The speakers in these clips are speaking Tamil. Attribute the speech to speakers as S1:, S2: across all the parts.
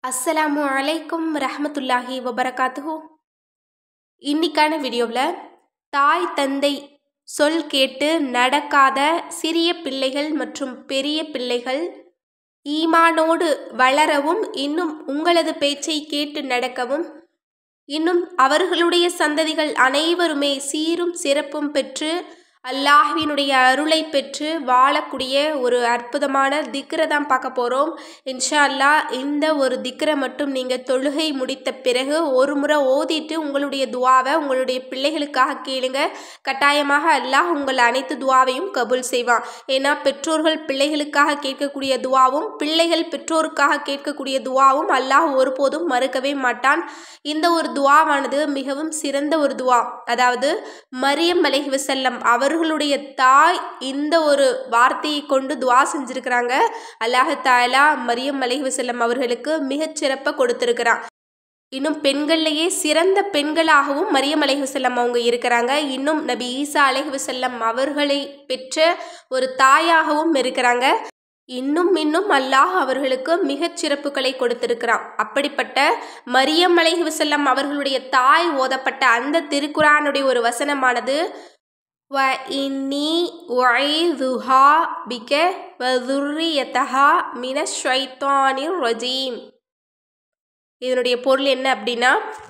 S1: அஸ்ஸலாமு அலைக்கும் ரஹ்மத்துல்லாஹி வபரகாத்துஹு. இன்னைக்கான வீடியோவில் தாய் தந்தை சொல் கேட்டு நடக்காத சிறிய பிள்ளைகள் மற்றும் பெரிய பிள்ளைகள் ஈமானோடு வளரவும், இன்னும் உங்களது பேச்சை கேட்டு நடக்கவும், இன்னும் அவர்களுடைய சந்ததிகள் அனைவருமே சீரும் சிறப்பும் பெற்று அல்லாஹ்வினுடைய அருளை பெற்று வாழக்கூடிய ஒரு அற்புதமான திக்ரை தான் பார்க்க போகிறோம். இன்ஷா அல்லாஹ் இந்த ஒரு திக்ரை மட்டும் நீங்கள் தொழுகை முடித்த பிறகு ஒரு முறை ஓதிட்டு உங்களுடைய துவாவை உங்களுடைய பிள்ளைகளுக்காக கேளுங்க. கட்டாயமாக அல்லாஹ் உங்கள் அனைத்து துவாவையும் கபூல் செய்வான். ஏன்னா பெற்றோர்கள் பிள்ளைகளுக்காக கேட்கக்கூடிய துவாவும் பிள்ளைகள் பெற்றோருக்காக கேட்கக்கூடிய துவாவும் அல்லாஹ் ஒருபோதும் மறுக்கவே மாட்டான். இந்த ஒரு துவாவானது மிகவும் சிறந்த ஒரு துவா. அதாவது மரியம் அலைஹிவஸல்லம் அவர்களுடைய தாய் இந்த ஒரு வார்த்தையை கொண்டு துவா செஞ்சிருக்கிறாங்க. அல்லாஹ் தஆலா மரியம் அலைஹிவஸல்லம் அவர்களுக்கு மிகச்சிறப்பை கொடுத்திருக்கிறான். இன்னும் பெண்கள்லேயே சிறந்த பெண்களாகவும் மரியம் அலைஹிவஸல்லம் அவங்க இருக்கிறாங்க. இன்னும் நபி ஈசா அலைஹிவஸல்லம் அவர்களை பெற்ற ஒரு தாயாகவும் இருக்கிறாங்க. இன்னும் அல்லாஹ் அவர்களுக்கு மிகச் சிறப்புகளை கொடுத்திருக்கிறான். அப்படிப்பட்ட மரியம் அலைஹிவஸல்லம் அவர்களுடைய தாய் ஓதப்பட்ட அந்த திருக்குரானுடைய ஒரு வசனமானது வ இன்னி உஐதுஹா பிக வ ذُرِّيَّتَهَا மினஷ் ஷைத்தானிர் ரஜீம். இதனுடைய பொருள் என்ன அப்படின்னா,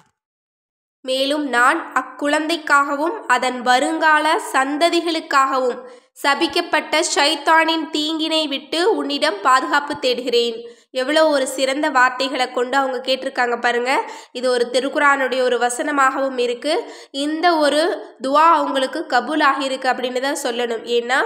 S1: மேலும் நான் அக்குழந்தைக்காகவும் அதன் வருங்கால சந்ததிகளுக்காகவும் சபிக்கப்பட்ட ஷைத்தானின் தீங்கினை விட்டு உன்னிடம் பாதுகாப்பு தேடுகிறேன். எவ்வளோ ஒரு சிறந்த வார்த்தைகளை கொண்டு அவங்க கேட்டிருக்காங்க பாருங்க. இது ஒரு திருக்குரானுடைய ஒரு வசனமாகவும் இருக்கு. இந்த ஒரு துவா அவங்களுக்கு கபூல் ஆகியிருக்கு அப்படின்னு தான் சொல்லணும். ஏன்னா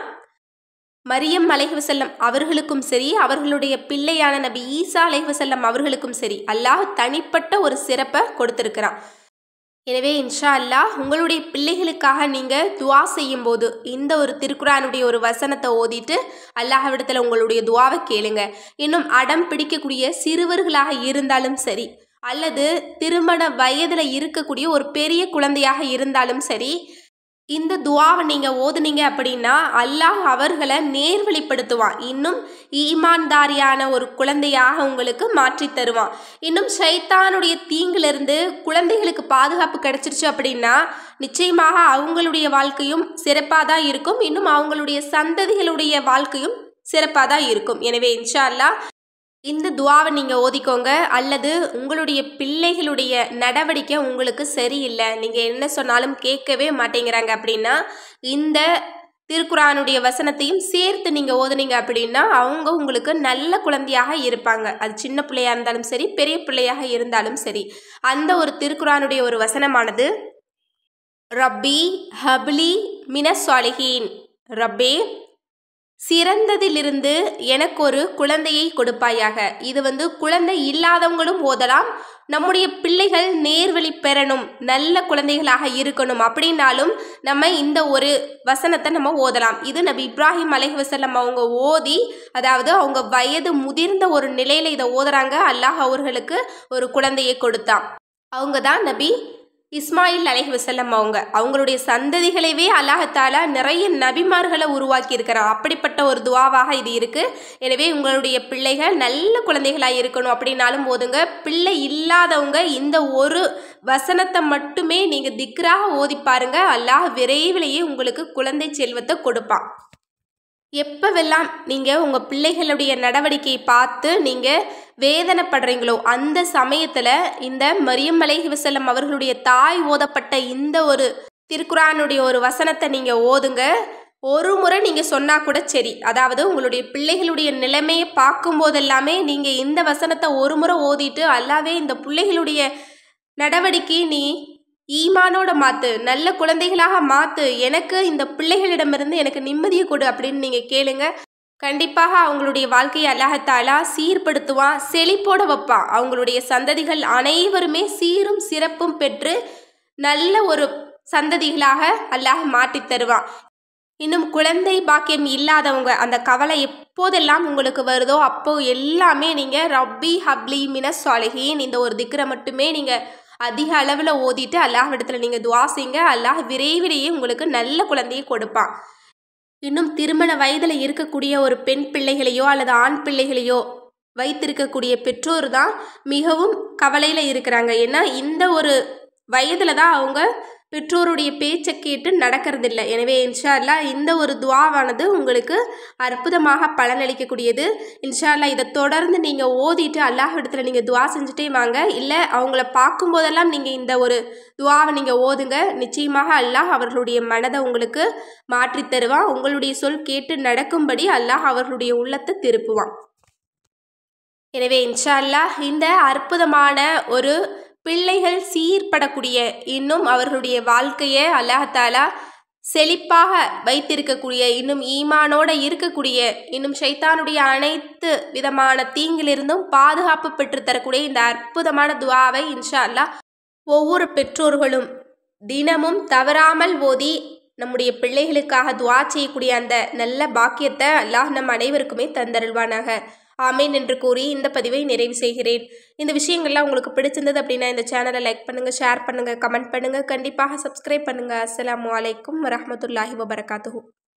S1: மரியம் அலைஹிவஸல்லம் அவர்களுக்கும் சரி, அவர்களுடைய பிள்ளையான நபி ஈசா அலைஹிவஸல்லம் அவர்களுக்கும் சரி அல்லாஹ் தனிப்பட்ட ஒரு சிறப்பை கொடுத்திருக்கிறான். எனவே இன்ஷா அல்லாஹ் உங்களுடைய பிள்ளைகளுக்காக நீங்கள் துவா செய்யும் போது இந்த ஒரு திருக்குரானுடைய ஒரு வசனத்தை ஓதிட்டு அல்லாஹ்விடத்தில் உங்களுடைய துவாவை கேளுங்க. இன்னும் அடம் பிடிக்கக்கூடிய சிறுவர்களாக இருந்தாலும் சரி, அல்லது திருமண வயதில் இருக்கக்கூடிய ஒரு பெரிய குழந்தையாக இருந்தாலும் சரி, இந்த துவாவை நீங்கள் ஓதுனீங்க அப்படின்னா அல்லாஹ் அவர்களை நேர்வழிப்படுத்துவான். இன்னும் ஈமான்தாரியான ஒரு குழந்தையாக உங்களுக்கு மாற்றி தருவான். இன்னும் ஷைத்தானுடைய தீங்கிலிருந்து குழந்தைகளுக்கு பாதுகாப்பு கிடைச்சிருச்சு அப்படின்னா நிச்சயமாக அவங்களுடைய வாழ்க்கையும் சிறப்பாக தான் இருக்கும். இன்னும் அவங்களுடைய சந்ததிகளுடைய வாழ்க்கையும் சிறப்பாக தான் இருக்கும். எனவே இன்ஷா அல்லாஹ் இந்த துவாவை நீங்கள் ஓதிக்கோங்க. அல்லது உங்களுடைய பிள்ளைகளுடைய நடவடிக்கை உங்களுக்கு சரியில்லை, நீங்கள் என்ன சொன்னாலும் கேட்கவே மாட்டேங்கிறாங்க அப்படின்னா இந்த திருக்குரானுடைய வசனத்தையும் சேர்த்து நீங்கள் ஓதுனீங்க அப்படின்னா அவங்க உங்களுக்கு நல்ல குழந்தையாக இருப்பாங்க. அது சின்ன பிள்ளையாக இருந்தாலும் சரி, பெரிய பிள்ளையாக இருந்தாலும் சரி. அந்த ஒரு திருக்குரானுடைய ஒரு வசனமானது ரப்பி ஹப்லி மினஸ் சாலிஹீன். ரப்பே, சிறந்ததிலிருந்து எனக்கு ஒரு குழந்தையை கொடுப்பாயாக. இது குழந்தை இல்லாதவங்களும் ஓதலாம். நம்முடைய பிள்ளைகள் நேர்வழி பெறணும், நல்ல குழந்தைகளாக இருக்கணும் அப்படின்னாலும் நம்ம இந்த ஒரு வசனத்தை நம்ம ஓதலாம். இது நபி இப்ராஹிம் அலைஹிவஸல்லம் அவங்க ஓதி, அதாவது அவங்க வயது முதிர்ந்த ஒரு நிலையில் இதை ஓதுறாங்க. அல்லாஹ் அவர்களுக்கு ஒரு குழந்தையை கொடுத்தான். அவங்க தான் நபி இஸ்மாயில் அலைஹிவஸல்லம் அவங்களுடைய சந்ததிகளவே அல்லாஹ் தஆலா நிறைய நபிமார்களை உருவாக்கி இருக்கிறான். அப்படிப்பட்ட ஒரு துவாவாக இது இருக்கு. எனவே உங்களுடைய பிள்ளைகள் நல்ல குழந்தைகளாக இருக்கணும் அப்படின்னாலும் போதுங்க. பிள்ளை இல்லாதவங்க இந்த ஒரு வசனத்தை மட்டுமே நீங்கள் திக்ராக ஓதி பாருங்க. அல்லாஹ் விரைவிலேயே உங்களுக்கு குழந்தை செல்வத்தை கொடுப்பான். எப்போவெல்லாம் நீங்கள் உங்கள் பிள்ளைகளுடைய நடவடிக்கையை பார்த்து நீங்கள் வேதனைப்படுறீங்களோ அந்த சமயத்தில் இந்த மரியம் அலைஹிவஸல்லம் அவர்களுடைய தாய் ஓதப்பட்ட இந்த ஒரு திருக்குரானுடைய ஒரு வசனத்தை நீங்கள் ஓதுங்க. ஒரு முறை நீங்கள் சொன்னால் கூட சரி. அதாவது உங்களுடைய பிள்ளைகளுடைய நிலைமையை பார்க்கும்போதெல்லாமே நீங்கள் இந்த வசனத்தை ஒரு முறை ஓதிட்டு அல்லாவே இந்த பிள்ளைகளுடைய நடவடிக்கை நீ ஈமானோட மாற்று, நல்ல குழந்தைகளாக மாற்று, எனக்கு இந்த பிள்ளைகளிடமிருந்து எனக்கு நிம்மதியை கொடு அப்படின்னு நீங்கள் கேளுங்க. கண்டிப்பாக அவங்களுடைய வாழ்க்கையை அல்லாஹ் தஆலா சீர்படுத்துவான், செழிப்போட வைப்பான். அவங்களுடைய சந்ததிகள் அனைவருமே சீரும் சிறப்பும் பெற்று நல்ல ஒரு சந்ததிகளாக அல்லாஹ் மாற்றி தருவான். இன்னும் குழந்தை பாக்கியம் இல்லாதவங்க அந்த கவலை எப்போதெல்லாம் உங்களுக்கு வருதோ அப்போ எல்லாமே நீங்கள் ரப்பி ஹப்லி மினஸ் சாலிஹீன் இந்த ஒரு திக்ரை மட்டுமே நீங்கள் அதிக அளவில் ஓதிட்டு அல்லாஹ்விடத்தில் நீங்கள் துவா செய்யுங்க. அல்லாஹ் விரைவிலேயே உங்களுக்கு நல்ல குழந்தையை கொடுப்பான். இன்னும் திருமண வயதில் இருக்கக்கூடிய ஒரு பெண் பிள்ளைகளையோ அல்லது ஆண் பிள்ளைகளையோ வைத்திருக்கக்கூடிய பெற்றோர் தான் மிகவும் கவலையில் இருக்கிறாங்க. ஏன்னா இந்த ஒரு வயதில் தான் அவங்க பெற்றோருடைய பேச்சை கேட்டு நடக்கிறதில்ல. எனவே இன்ஷா அல்லாஹ் இந்த ஒரு துஆவானது உங்களுக்கு அற்புதமாக பலனளிக்கக்கூடியது. இன்ஷா அல்லாஹ் இதை தொடர்ந்து நீங்கள் ஓதிட்டு அல்லாஹ் இடத்துல நீங்கள் துஆ செஞ்சுட்டே வாங்க. இல்லை அவங்கள பார்க்கும்போதெல்லாம் நீங்கள் இந்த ஒரு துஆவை நீங்கள் ஓதுங்க. நிச்சயமாக அல்லாஹ் அவர்களுடைய மனதை உங்களுக்கு மாற்றி தருவான். உங்களுடைய சொல் கேட்டு நடக்கும்படி அல்லாஹ் அவர்களுடைய உள்ளத்தை திருப்புவான். எனவே இன்ஷா அல்லாஹ் இந்த அற்புதமான ஒரு பிள்ளைகள் சீர்படக்கூடிய, இன்னும் அவர்களுடைய வாழ்க்கையை அல்லாஹ் தஆலா செழிப்பாக வைத்திருக்கக்கூடிய, இன்னும் ஈமானோடு இருக்கக்கூடிய, இன்னும் ஷைத்தானுடைய அனைத்து விதமான தீங்கிலிருந்தும் பாதுகாப்பு பெற்று தரக்கூடிய இந்த அற்புதமான துஆவை இன்ஷா அல்லாஹ் ஒவ்வொரு பெற்றோர்களும் தினமும் தவறாமல் ஓதி நம்முடைய பிள்ளைகளுக்காக துஆ செய்யக்கூடிய அந்த நல்ல பாக்கியத்தை அல்லாஹ் நம் அனைவருக்குமே தந்தருள்வானாக. ஆமீன் என்று கூறி இந்த பதிவை நிறைவு செய்கிறேன். இந்த விஷயங்கள்லாம் உங்களுக்கு பிடிச்சிருந்தது அப்படின்னா இந்த சேனலை லைக் பண்ணுங்கள், ஷேர் பண்ணுங்கள், கமெண்ட் பண்ணுங்கள், கண்டிப்பாக சப்ஸ்கிரைப் பண்ணுங்கள். அஸ்ஸலாமு அலைக்கும் வரஹ்மத்துல்லாஹி வபரகாத்துஹு.